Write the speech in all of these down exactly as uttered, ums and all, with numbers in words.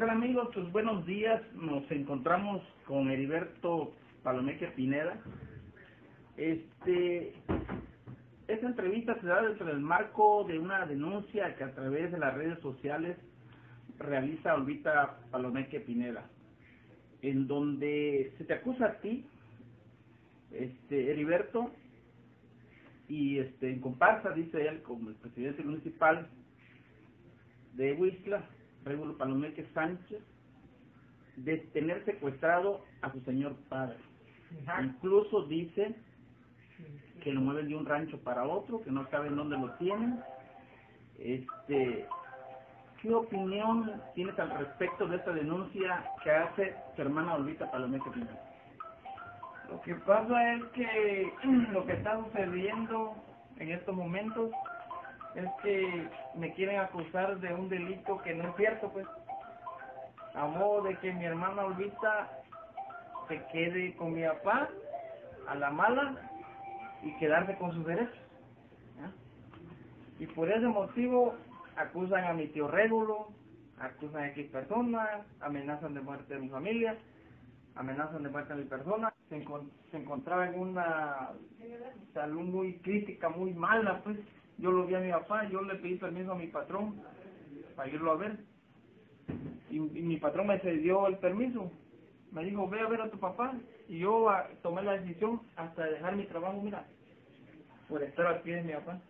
tal, amigos? Pues buenos días. Nos encontramos con Heriberto Palomeque Pineda. Este, esta entrevista se da dentro del marco de una denuncia que a través de las redes sociales realiza Olvita Palomeque Pineda, en donde se te acusa a ti, este, Heriberto, y este, en comparsa, dice él, como el presidente municipal de Huixtla, Regulo Palomeque Sánchez, de tener secuestrado a su señor padre. Ajá. Incluso dice que lo mueven de un rancho para otro, que no saben dónde lo tienen. Este, ¿qué opinión tienes al respecto de esta denuncia que hace su hermana Olvita Palomeque Pineda? Lo que pasa es que lo que está sucediendo en estos momentos es que me quieren acusar de un delito que no es cierto, pues, a modo de que mi hermana Olvita se quede con mi papá a la mala y quedarse con sus derechos, ¿ya? Y por ese motivo acusan a mi tío Régulo, acusan a X personas, amenazan de muerte a mi familia, amenazan de muerte a mi persona. Se, encont se encontraba en una salud muy crítica, muy mala, pues. Yo lo vi a mi papá, yo le pedí permiso a mi patrón para irlo a ver. Y, y mi patrón me cedió el permiso. Me dijo, ve a ver a tu papá. Y yo a, tomé la decisión hasta dejar mi trabajo, mira, por estar al pie de mi papá.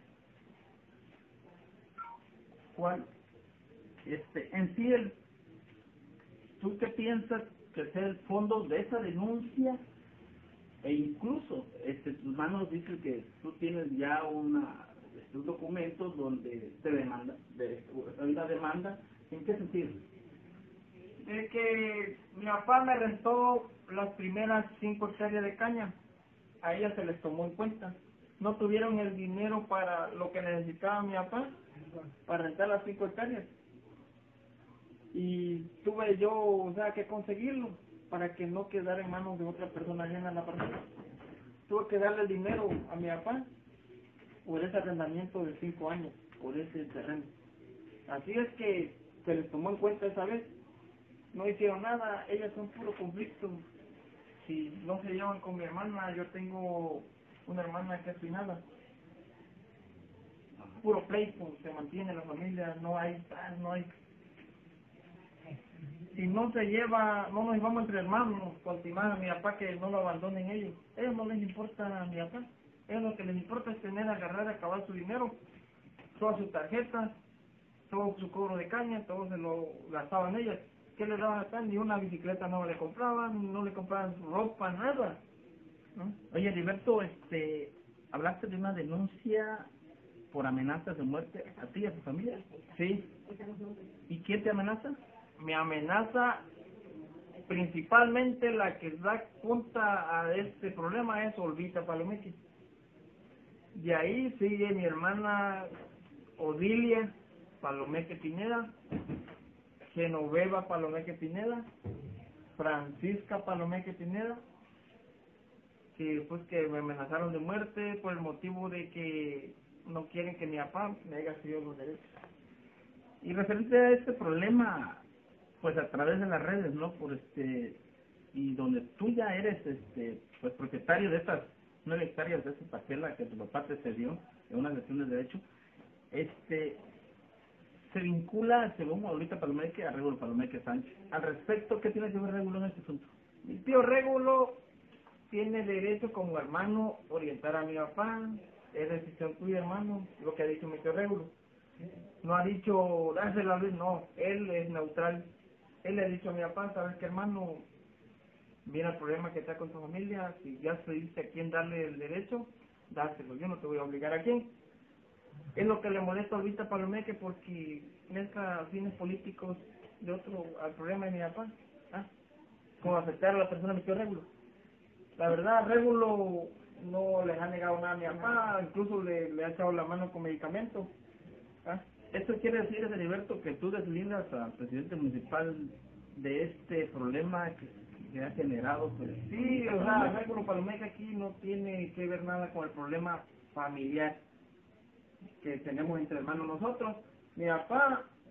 ¿Cuál? Este, en sí, el, ¿tú qué piensas que sea el fondo de esa denuncia? E incluso, este, tus manos dicen que tú tienes ya una... estos documentos donde te demanda, de, una demanda, ¿en qué sentido? De que mi papá me rentó las primeras cinco hectáreas de caña, a ella se les tomó en cuenta, no tuvieron el dinero para lo que necesitaba mi papá, para rentar las cinco hectáreas, y tuve yo, o sea, que conseguirlo, para que no quedara en manos de otra persona ajena a la parcela. Tuve que darle el dinero a mi papá, por ese arrendamiento de cinco años, por ese terreno. Así es que se les tomó en cuenta esa vez. No hicieron nada, ellas son puro conflicto. Si no se llevan con mi hermana, yo tengo una hermana que es finada. Puro pleito, se mantiene la familia, no hay paz, no hay... Si no se lleva, no nos llevamos entre hermanos, continuar a mi papá que no lo abandonen ellos. A ellos no les importa a mi papá. A ellos lo que les importa es tener, agarrar, acabar su dinero, todas sus tarjetas, todo su cobro de caña, todo se lo gastaban ellas. ¿Qué le daban acá? Ni una bicicleta no le compraban, no le compraban ropa, nada, ¿no? Oye, Heriberto, este, hablaste de una denuncia por amenazas de muerte a ti y a tu familia. Sí. ¿Y quién te amenaza? Me amenaza, principalmente la que da cuenta a este problema es Olvita Palomeque. De ahí sigue mi hermana Odilia Palomeque Pineda, Genoveva Palomeque Pineda, Francisca Palomeque Pineda, que pues que me amenazaron de muerte por el motivo de que no quieren que mi papá me haya sido los derechos. Y referente a este problema, pues a través de las redes, ¿no? Por este, y donde tú ya eres, este, pues propietario de estas nueve hectáreas de esa parcela que tu papá te cedió en una gestión de derecho, este, se vincula, según Olvita Palomeque, a Régulo Palomeque Sánchez. Al respecto, ¿qué tiene que ver Régulo en este asunto? Mi tío Régulo tiene derecho como hermano orientar a mi papá, es decisión tuya, hermano, lo que ha dicho mi tío Régulo. No ha dicho dársela a Luis, no, él es neutral. Él le ha dicho a mi papá, ¿sabes qué, hermano? Mira el problema que está con tu familia, si ya se dice a quién darle el derecho, dáselo, yo no te voy a obligar a quién. Es lo que le molesta ahorita a Palomeque porque mezcla fines políticos de otro al problema de mi papá, ¿ah? Como afectar a la persona de mi tío Régulo. La verdad, Régulo no les ha negado nada a mi papá, incluso le, le ha echado la mano con medicamentos, ¿ah? Esto quiere decir, Heriberto, que tú deslindas al presidente municipal de este problema que, que ha generado. Pues, sí, o sea, Régulo Palomeque aquí no tiene que ver nada con el problema familiar que tenemos entre hermanos nosotros. Mi papá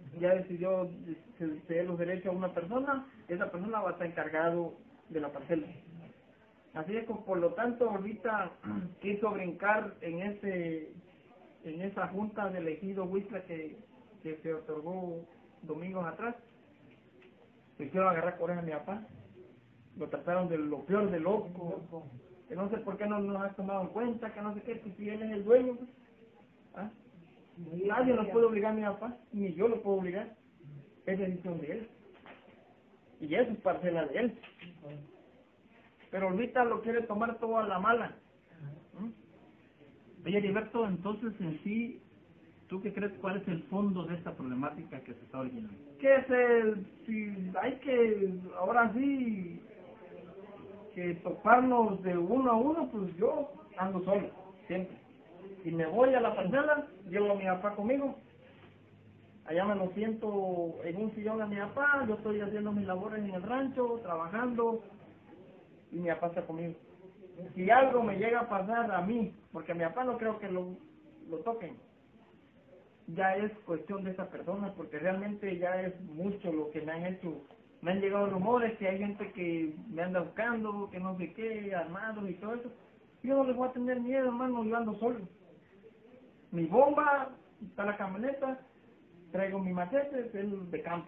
ya decidió ceder los derechos a una persona, esa persona va a estar encargado de la parcela. Así es que por lo tanto ahorita quiso brincar en ese en esa junta del ejido Huixla que, que se otorgó domingos atrás. Se hicieron agarrar coraje a mi papá, lo trataron de lo peor de loco, que no sé por qué no nos has tomado en cuenta, que no sé qué, que si él es el dueño, pues. ¿Ah? Nadie lo puede obligar a mi papá, ni yo lo puedo obligar, es decisión de él, y eso es parcela de él. Pero ahorita lo quiere tomar todo a la mala. ¿Mm? Oye, Heriberto, entonces en sí, ¿tú qué crees cuál es el fondo de esta problemática que se está originando? Que es el, si hay que, ahora sí, que toparnos de uno a uno, pues yo ando solo, siempre. Y me voy a la parcela, llevo a mi papá conmigo, allá me lo siento en un sillón a mi papá, yo estoy haciendo mis labores en el rancho, trabajando, y mi papá está conmigo. Si algo me llega a pasar a mí, porque a mi papá no creo que lo, lo toquen, ya es cuestión de esa persona, porque realmente ya es mucho lo que me han hecho. Me han llegado rumores que hay gente que me anda buscando, que no sé qué, armados y todo eso. Yo no les voy a tener miedo, hermano, yo ando solo. Mi bomba, está la camioneta, traigo mi machete, es el de campo.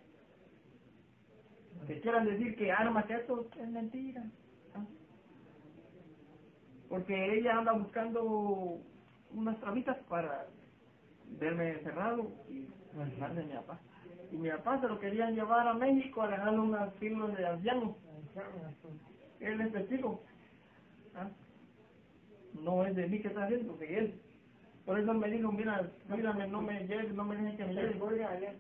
Que quieran decir que armas, que esto es mentira. ¿Ah? Porque ella anda buscando unas trabitas para verme encerrado y dejar de mi papá. Y mi papá se lo querían llevar a México a dejarle unas kilos de ancianos. Él es testigo. ¿Ah? No es de mí que está haciendo, de él. Por eso él me dijo, mira, mírame, no me lleves, no me dejes que me lleves.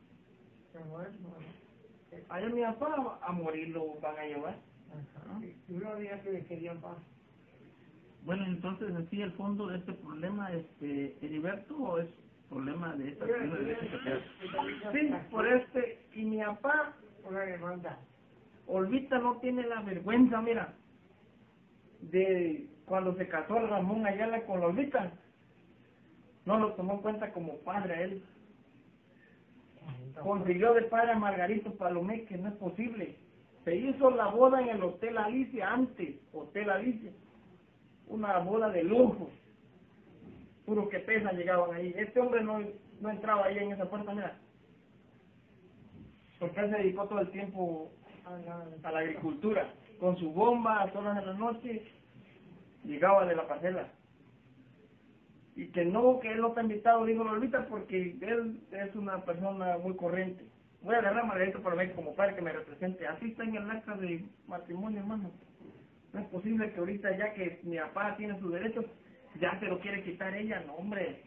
Allá mi papá a morir lo van a llevar. Ajá. Tú no digas que le querían paz. Bueno, entonces en sí el fondo de este problema, este, Heriberto, ¿o es problema de esta persona de derecho social? Sí, por este, y mi papá, Una demanda. Olvita no tiene la vergüenza, mira, de cuando se casó el Ramón Ayala con la Olvita, no lo tomó en cuenta como padre a él. Consiguió de padre a Margarito Palomé, que no es posible. Se hizo la boda en el Hotel Alicia antes, Hotel Alicia. Una boda de lujo. Puro que pesa llegaban ahí. Este hombre no, no entraba ahí en esa puerta, mira. Porque él se dedicó todo el tiempo a la, a la agricultura. Con su bomba, a todas las noches, llegaba de la parcela. Y que no, que él no está invitado, dijo Lolita, porque él es una persona muy corriente. Voy a agarrar a Margarito para ver como padre que me represente. Así está en el acta de matrimonio, hermano. No es posible que ahorita, ya que mi papá tiene sus derechos, ya se lo quiere quitar ella, no, hombre.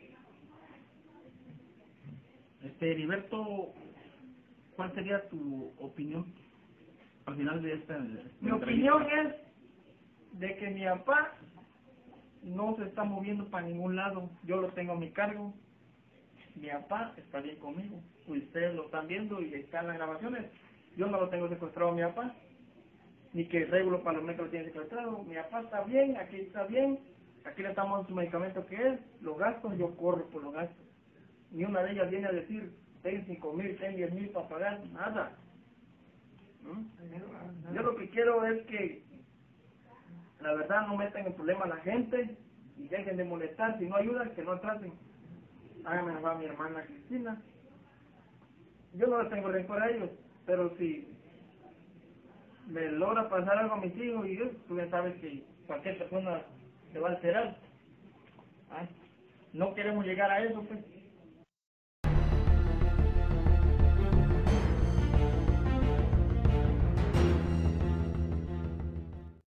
Este, Heriberto, ¿cuál sería tu opinión al final de esta, de esta Mi opinión es de que mi papá no se está moviendo para ningún lado. Yo lo tengo a mi cargo. Mi papá está bien conmigo. Ustedes lo están viendo y están las grabaciones. Yo no lo tengo secuestrado a mi papá. Ni que Regulo Palomé que lo tiene secuestrado. Mi papá está bien, aquí está bien. Aquí le estamos dando su medicamento que es. Los gastos, yo corro por los gastos. Ni una de ellas viene a decir, ten cinco mil, ten diez mil para pagar. Nada. ¿Mm? Yo lo que quiero es que la verdad no metan en problema a la gente y dejen de molestar. Si no ayudan, que no traten. Háganme a mi hermana Cristina. Yo no le tengo rencor a ellos, pero si me logra pasar algo a mis hijos y yo, tú ya sabes que cualquier persona se va a alterar. ¿Ah? No queremos llegar a eso, pues.